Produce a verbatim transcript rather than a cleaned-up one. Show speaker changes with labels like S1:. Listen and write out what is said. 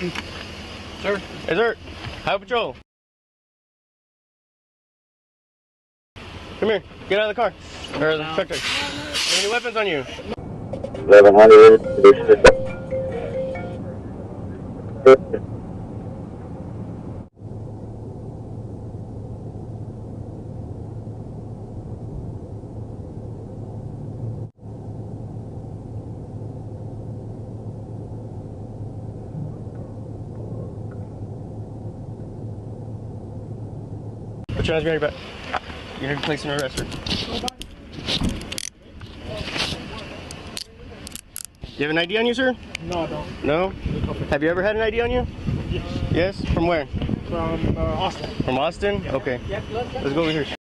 S1: Sir?
S2: Yes, sir. Highway Patrol. Come here. Get out of the car. Or the truck. Any weapons on you?
S3: eleven hundred.
S2: Put your hands behind your back. You're going to be placed in arrest, sir. You have an I D on you, sir?
S1: No, I don't.
S2: No? Have you ever had an I D on you?
S1: Yes.
S2: Yes? From where?
S1: From uh, Austin.
S2: From Austin? Okay. Let's go over here.